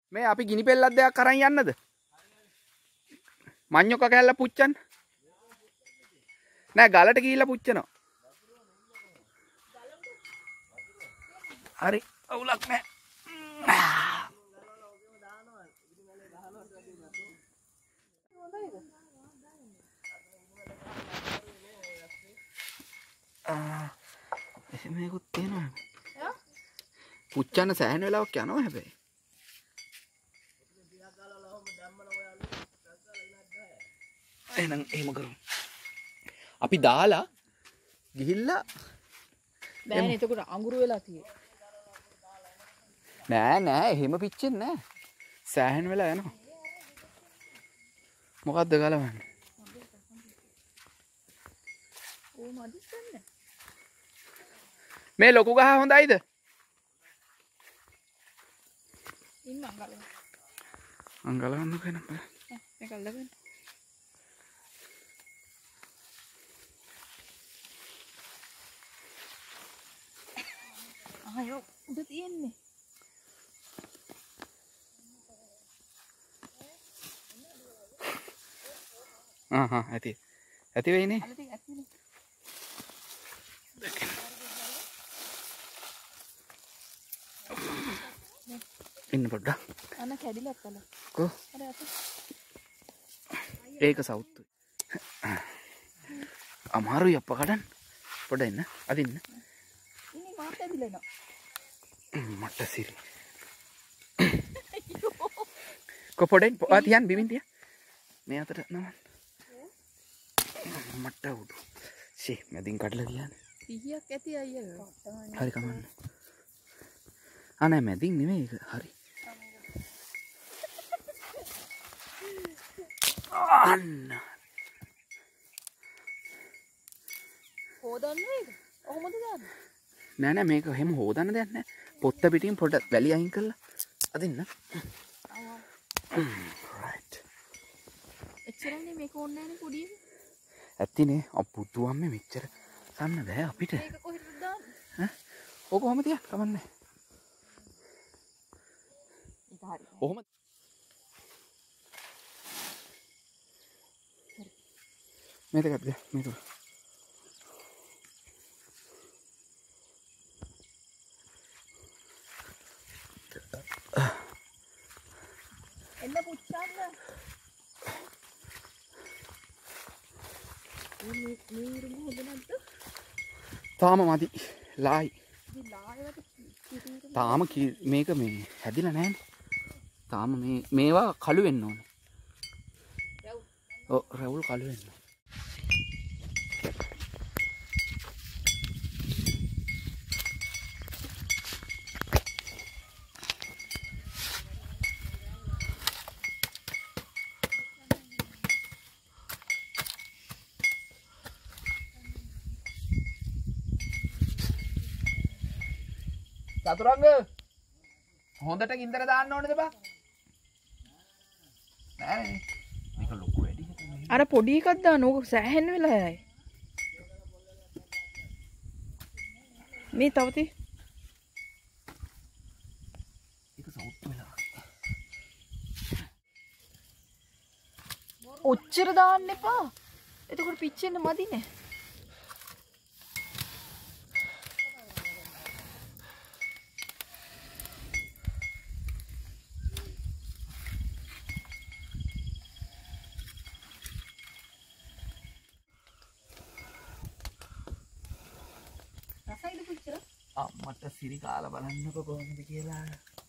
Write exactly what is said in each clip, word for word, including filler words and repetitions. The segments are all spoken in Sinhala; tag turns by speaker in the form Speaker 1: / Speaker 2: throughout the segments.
Speaker 1: මේ අපි ගිනි පෙල්ලක් දෙයක් අරන් යන්නද? මඤ්ඤොක කැල්ල පුච්චන්න. නෑ ගලට ගිහිල්ලා පුච්චනවා. හරි අවුලක් නෑ. ආ එහෙමකුත් තියෙනවා. පුච්චන්න සෑහෙන වෙලාවක් යනවා හැබැයි. එහෙනම් එහෙම කරමු. අපි දාලා ගිහිල්ලා
Speaker 2: බෑනේ එතකොට අඟුරු වෙලා තියෙන්නේ.
Speaker 1: නෑ නෑ එහෙම පිච්චෙන්නේ නෑ. සෑහෙන වෙලා යනවා. මොකද්ද ගලවන්නේ?
Speaker 2: ඕ මදිස්සන්නේ.
Speaker 1: මේ ලොකු ගහ හොඳයිද?
Speaker 2: ඉන්න අඟලන.
Speaker 1: අඟලන්න කෙනා බෑ.
Speaker 2: මේක අල්ලගන්න. ආයෝ උඩ තියෙන්නේ.
Speaker 1: ආ හා ඇති. ඇති වෙයිනේ.
Speaker 2: අල්ල තියෙන්නේ ඇතිනේ.
Speaker 1: ඉන්න පොඩ්ඩක්.
Speaker 2: අන්න කැඩිලක් කල.
Speaker 1: කො?
Speaker 2: අර අත.
Speaker 1: ඒක සවුත්තු. අමාරුයි අප්පා කඩන්න. පොඩ්ඩ ඉන්න. අදින්න.
Speaker 2: ඉන්නේ මාත් ඇදිලා නෝ.
Speaker 1: මට සිරි. කො පොඩෙන් ආ තියන් බිමින් තියන්. මේ අතට නම. මට උඩු. ෂේ මැදින් කඩලා තියන්නේ.
Speaker 2: සිහියක් ඇති අයියා.
Speaker 1: හරි කමන්න. ආ නෑ මැදින් නෙමෙයි ඒක. හරි. අන්න.
Speaker 2: හොදන්න ඒක. කොහොමද දාන්නේ?
Speaker 1: නෑ නෑ මේක හැම හොදන්න දෙයක් නෑ. පොත්ත පිටින් පොඩ වැලි අයින් කරලා අදින්න. right.
Speaker 2: එච්චරනේ මේක ඕනේ නෑනේ පොඩිය.
Speaker 1: ඇත්තිනේ අපුතුවම්මේ මෙච්චර සන්න බෑ අපිට.
Speaker 2: මේක කොහෙද දාන්නේ?
Speaker 1: ඈ? ඕක කොහොම තියන්න කමන්නේ.
Speaker 2: ඒක හරි.
Speaker 1: කොහොම මේක ගත්තා මේක.
Speaker 2: එන්න පුච්චන්න. මේ මේ ඉරුම හොඳ නැද්ද?
Speaker 1: තාම මදි. ලායි.
Speaker 2: ඉතින් ලායවට කිරි
Speaker 1: තාම මේක මේ හැදිලා නැහැනේ. තාම මේ මේවා කළු වෙන්න ඕනේ.
Speaker 2: රවුල්.
Speaker 1: ඔව් රවුල් කළු වෙන්න. චතුරංග හොඳට ගින්දර දාන්න ඕනේද බා? නෑනේ. මේක ලොකු වැඩි හිතන්නේ.
Speaker 2: අර පොඩි එකක් දාන්න ඕක සෑහෙන්න වෙලා යයි. මේ තව තේ.
Speaker 1: ඒක සවුත් වෙලා.
Speaker 2: ඔච්චර දාන්න එපා. එතකොට පිච්චෙන්න මදිනේ.
Speaker 1: අම්මට සිරි කාලා බලන්නකො කොහොමද කියලා.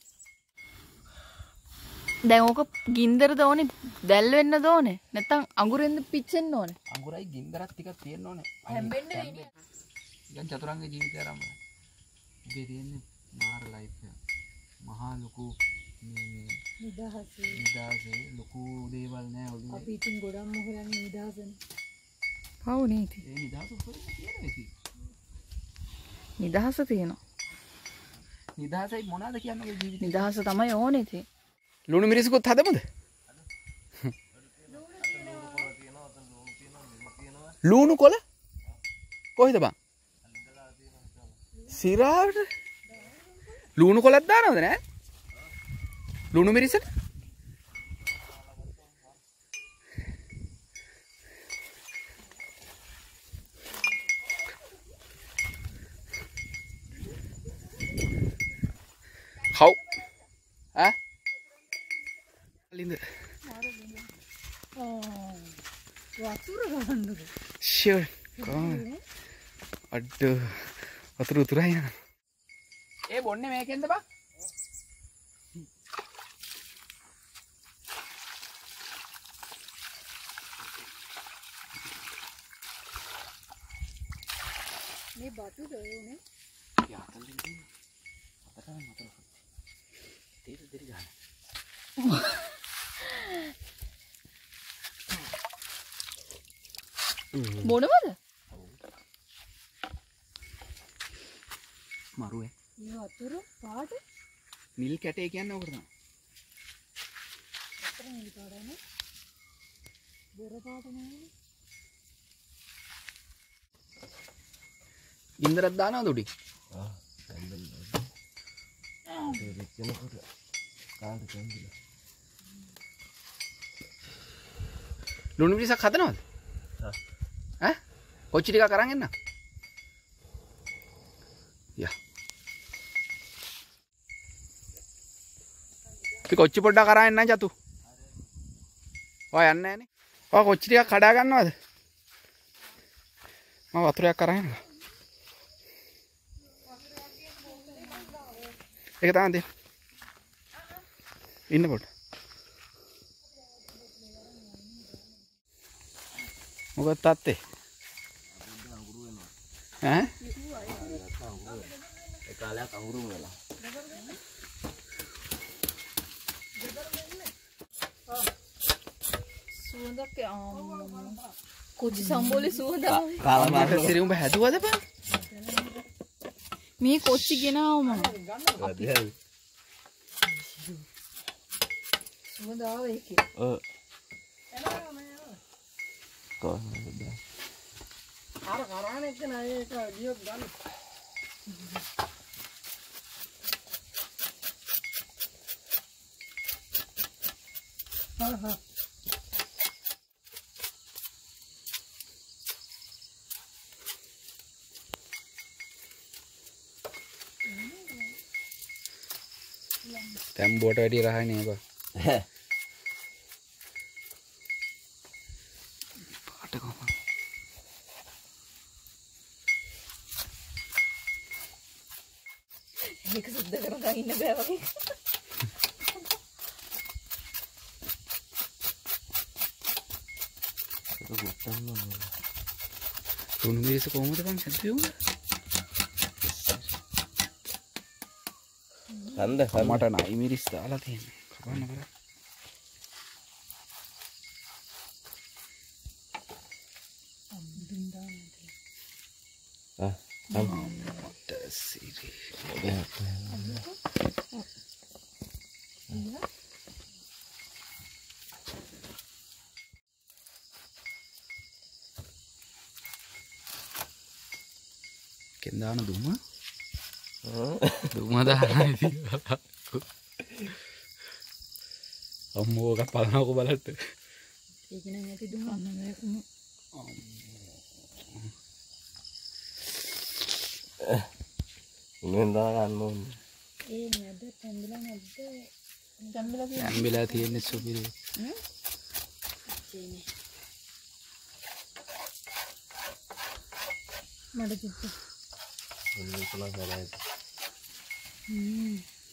Speaker 2: දැන් ඕක ගින්දරද ඕනේ දැල් වෙන්නද ඕනේ නැත්නම් අඟුරෙන්ද පිච්චෙන්න ඕනේ?
Speaker 1: අඟුරයි ගින්දරක් ටිකක් තියෙන්න ඕනේ.
Speaker 2: හැම්බෙන්න වෙන්නේ.
Speaker 1: දැන් චතුරංග ජීවිතය ආරම්භ. ඉතින් තියෙන්නේ මාර ලයිෆ් එක. මහා ලොකු මේ
Speaker 2: නිදහසේ
Speaker 1: නිදහසේ ලොකු දේවල් නෑ ඔළුවේ.
Speaker 2: අපි ඉතින් ගොඩක් මොහොරන්නේ නිදහසනේ. පව් නේති.
Speaker 1: ඒ නිදහස උඩට තියෙනවා ඉතින්.
Speaker 2: නිදහස තියෙනවා.
Speaker 1: නිදහසයි මොනවද කියන්නේ ජීවිතේ?
Speaker 2: නිදහස තමයි ඕනේ ඉතින්.
Speaker 1: ලුණු මිරිසකුත් හදමුද? ලුණු කොළ කොහෙද බං? සිරාවට ලුණු කොළක් දානවද නෑ? ලුණු මිරිසට Hậu Hả? Linh được Sure Con Aduh Watur-watur aja Eh bonne මේකෙන්ද බා
Speaker 2: මේ බතුද ඕනේ
Speaker 1: යා තල්ලින් තියෙන අතටම නතර තේර දෙරි ගන්න
Speaker 2: මොනවද
Speaker 1: මරුවේ
Speaker 2: මේ වතුර පාට
Speaker 1: නිල් කැටේ කියන්නේ ඔකට තමයි
Speaker 2: අතර නිල් පාටනේ බොර පාට නෑනේ
Speaker 1: ගින්දරක් දානවද උඩින්
Speaker 3: ආ ගන්දල් ඒ දෙකනකොට කාන්ට කැන්දිලා
Speaker 1: ලුණු මිරිසක් හදනවද
Speaker 3: ආ
Speaker 1: ඈ කොච්චි ටිකක් අරන් එන්න යා අපි කොච්චි පොඩ්ඩක් අරන් එන්න චතු ඔය යන්නේ නැහනේ ඔය කොච්චි ටිකක් කඩා ගන්නවද මම වතුරයක් අරන් එන්න ඒක තමයි දෙන්න ඉන්න පොඩ මොකද තාත්තේ ඈ
Speaker 3: ඒ කාලයක් අහුරුම වෙලා
Speaker 2: සුවඳක් කොච්චි සම්බෝලේ සුවඳ
Speaker 1: කාලමාට සිරි උඹ හැදුවද බං
Speaker 2: මේ කොච්චි ගෙනාව මම
Speaker 3: වැඩියි
Speaker 2: සුවඳ ආව ඒකේ
Speaker 3: ඔව් කොහොමද
Speaker 4: අර කරාන එක නෑ ඒක ගියොත් ගන්න. හා හා
Speaker 1: තැම්බුවට වැඩි රහයි නේ බා පාට කොහොමද
Speaker 2: මේක සුද්ධ කරගන්න ඉන්න බෑ වගේ
Speaker 3: ඒක ගොඩක්
Speaker 1: ලුණු මිරිස කොහොමද බං හැදුවේ උඹ
Speaker 3: කන්ද
Speaker 1: මට නයි මිරිස් දාලා තියෙන්නේ කපන්න බර
Speaker 3: ආ
Speaker 1: මට සිරි කෙන්දාන දුම දුම දාලා ඉතින් අම්මෝ ඔක බලනකො බලන්න
Speaker 2: ඒක නම් ඇති දුම අන්න මේකම
Speaker 3: ඉන්න දා ගන්න ඕනේ
Speaker 2: ඒ නේද තැඹිලා නැද්ද තැඹිලා තියෙන්නේ
Speaker 1: ඇම්බිලා තියෙන්නේ සුපිරි
Speaker 2: හ්ම් මඩ දුක
Speaker 3: ඔන්න ඉතලා කරයි
Speaker 2: හ්ම්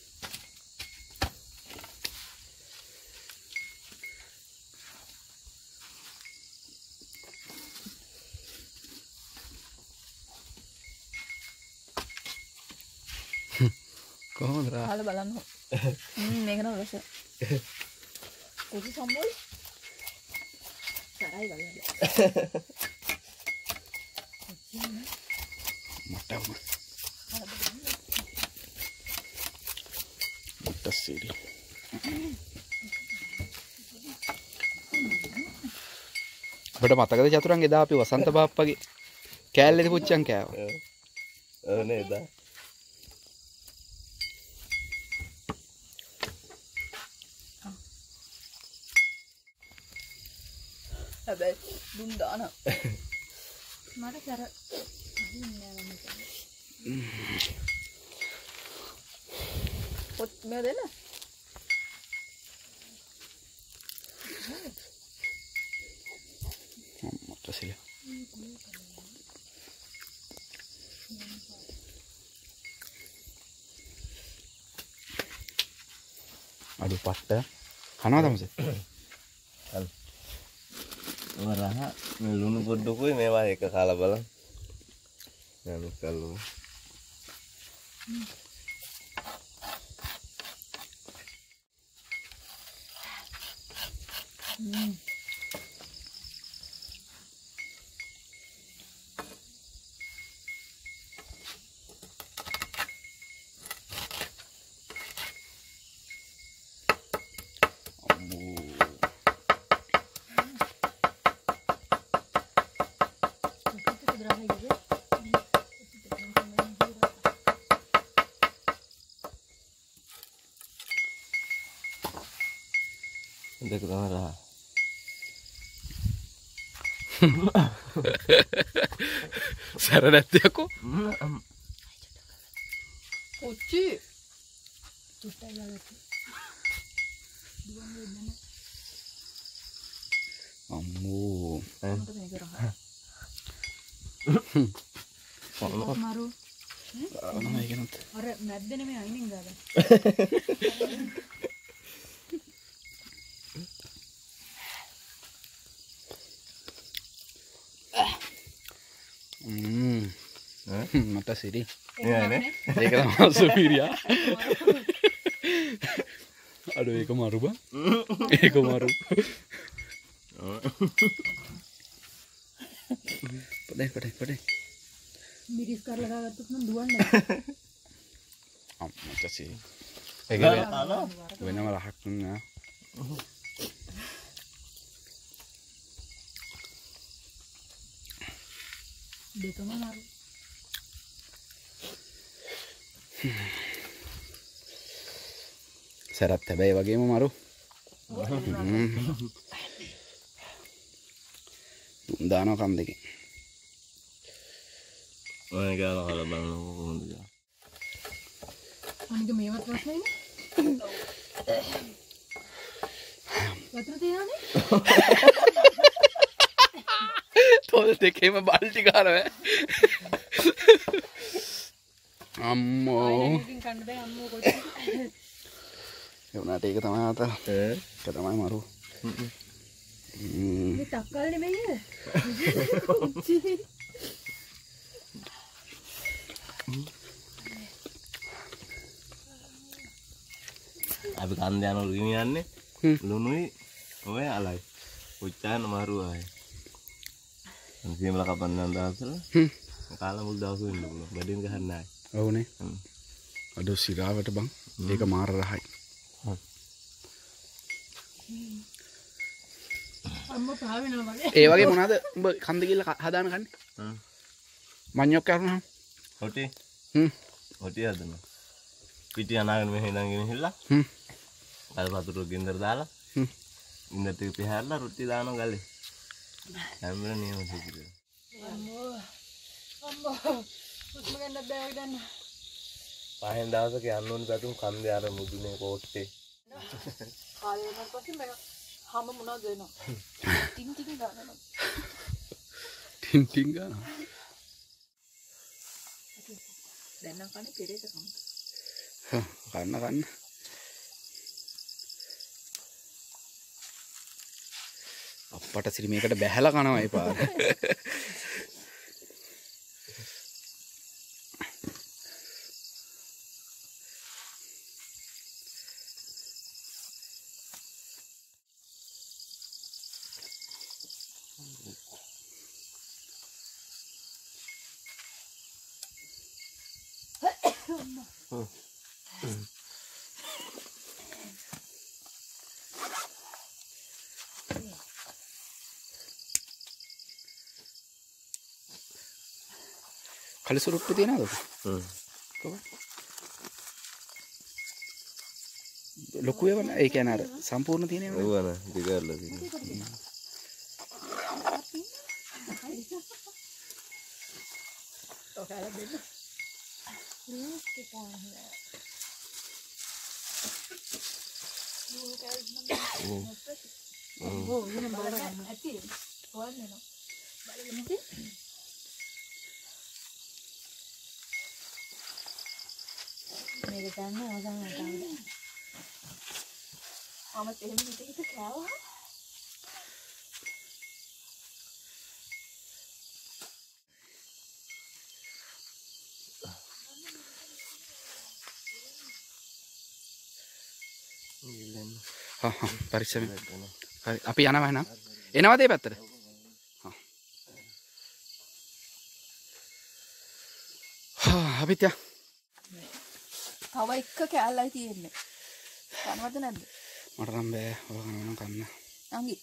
Speaker 1: කොහොමද රා
Speaker 2: කාලා බලන්න හ්ම් මේක නම් රස කොහොමද සම්බෝල තරයි බලන්න
Speaker 1: මට මට සිරි අපිට මතකද චතුරන් එදා අපි වසන්ත බාප්පගේ කෑල්ලේදී පුච්චන් කෑවා
Speaker 3: ඔව් නේද
Speaker 2: හැබැයි දුම් දාන මට කර අදින්නේ නෑ මම පොත් මේ දෙන්න
Speaker 5: මට සිල අඩු පට්ට කනවා තමසේ
Speaker 3: හරි වරහ මේ ලුණු පොඩ්ඩකුයි මේවා එක කාලා බලන්න යන්න කල්ලු දෙක තමයි රහ
Speaker 5: සැර නැත්තයකෝ
Speaker 2: කොච්චි
Speaker 5: අම්මෝ
Speaker 2: මරු
Speaker 5: ඒකනත්
Speaker 2: අර නැද්දෙන මේ අයිනෙන් ගාලා
Speaker 5: මට සිරි
Speaker 3: නෑනේ
Speaker 5: ඒක තමයි සුපිරියා අඩු ඒක මරු බං ඒක මරු පොඩේ පොඩේ පොඩේ
Speaker 2: මිරිස් කරලා දාගත්තොත් නම් දුවන්නේ
Speaker 5: අම් මට සිරි ඒක වෙනම රහක් නෑ
Speaker 2: දෙකම මරු
Speaker 5: සැරත් හැබැයි වගේම මරු දුම් දානවා කන් දෙකෙන්
Speaker 3: ඔය ගාලා හල බලන්නකො කොහොමද කියලා
Speaker 2: අනික මේවත් ප්‍රශ්නේ නේ වතුර තියනනේ
Speaker 5: තොල් දෙකේම බල්ටි ගාරව අම්මෝ
Speaker 2: ඉතින් කන්න බෑ අම්මෝ කොච්චි
Speaker 5: ඒ උනාට ඒක තමයි අත
Speaker 3: ඈ
Speaker 5: ඒක තමයි මරු
Speaker 2: මේ තක්කල් නෙමෙයි කොච්චි
Speaker 3: අපි කන්ද යන රුගින යන්නේ ලුණුයි ඔය අලයි උච්චාන මාරු ආයේ අන්තිමල කපන්න යන දවසල කාලා මුල් දවස් වෙන්න පුළුවන් බඩින් ගහන්න ආයේ
Speaker 5: ඔව්නේ අද සිරාවට බං ඒක මාර රහයි
Speaker 2: අම්මා පහ වෙනවා වගේ
Speaker 5: ඒ වගේ මොනවාද උඹ කන්ද කියලා හදාන කන්නේ
Speaker 3: හ්ම්
Speaker 5: මඤ්ඤොක් කරනවා
Speaker 3: හොටි
Speaker 5: හ්ම්
Speaker 3: හොටි හදනවා පිටි අනාගෙන මෙහෙ ඉඳන් ගෙනහිල්ලා
Speaker 5: හ්ම්
Speaker 3: අර වතුර ගින්දර දාලා
Speaker 5: හ්ම්
Speaker 3: ඉන්න ටික පිහාරලා රොටි දානවා ගලේ හැමෝම නියම සිද්ධිය
Speaker 2: අම්මෝ අම්මෝ උස්ම ගන්න බෑ දැන්
Speaker 3: පහෙන් දවසක යන්න ඕනි පැතුම් කන්දේ අර මුදුනේ කෝට්ටේ
Speaker 2: කාලේ වෙනස් පස්සේ මම හැම මොනවද වෙනවා ටින් ටින් ගන්නවා
Speaker 5: ටින් ටින් ගන්නවා
Speaker 2: දැන් නම් කන්නේ පෙරේත කම
Speaker 5: කන්න කන්න අප්පට සිරි මේකට බැහැලා කනවා ඒ පාර කලිසුරුට්ටු තියනවද?
Speaker 3: හ්ම්.
Speaker 5: කොහොමද? ලොකු ඒවා ඒ කියන්නේ අර සම්පූර්ණ තියෙනවද?
Speaker 3: ඔව් අනේ දිගාරලා තියෙනවා.
Speaker 2: ඔක කාලා දෙන්න. ප්ලීස් කිකා. ඕ වෙන බලන්න ඇති. හොයන්න නෝ. බලන්න ඉතින්. මේක ගන්න ඕසම් නැහැ. ආමත් එහෙම හිත හිත කෑවා.
Speaker 5: හා හා පරිස්සමෙන්. හරි අපි යනවා එහෙනම්. එනවද ඒ පැත්තට? හා. හා අපිත් යා.
Speaker 2: තව එක කෑල්ලයි තියෙන්නේ. කනවද නැද්ද?
Speaker 5: මට නම් බෑ. ඔය කනවා කන්න.
Speaker 2: අංගි.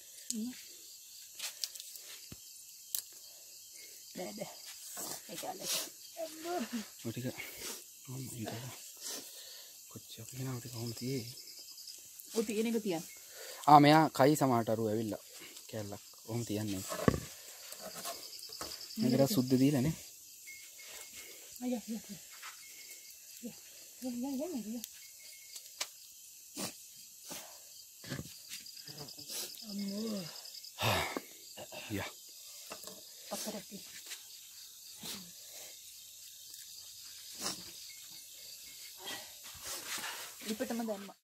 Speaker 2: බෑ බෑ. ඒ කෑල්ල.
Speaker 5: ඔය ටික මම ඉඳලා කොච්චර පිනවද කොහොමද තියේ?
Speaker 2: ඔය තියෙන එක තියන්න.
Speaker 5: ආ මෙයා කයි සමාට අරු ඇවිල්ලා කැල්ලක් ඔහොම තියන්නේ. මේකට සුද්ධ දීලා නේ.
Speaker 2: අයියා අයියා. යා යා යා යා. අම්මෝ.
Speaker 5: යා.
Speaker 2: අපරටි. ලිපටම දැම්මා.